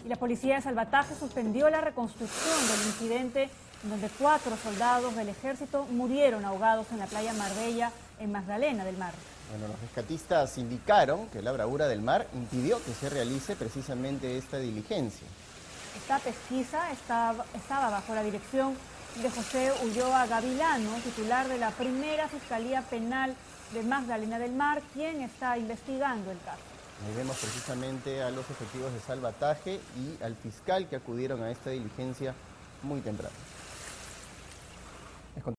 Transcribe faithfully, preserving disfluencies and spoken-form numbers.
Y la policía de Salvataje suspendió la reconstrucción del incidente en donde cuatro soldados del ejército murieron ahogados en la playa Marbella, en Magdalena del Mar. Bueno, los rescatistas indicaron que la bravura del mar impidió que se realice precisamente esta diligencia. Esta pesquisa estaba, estaba bajo la dirección de José Ulloa Gavilano, titular de la primera Fiscalía Penal de Magdalena del Mar, quien está investigando el caso. Ahí vemos precisamente a los efectivos de Salvataje y al fiscal que acudieron a esta diligencia muy temprano.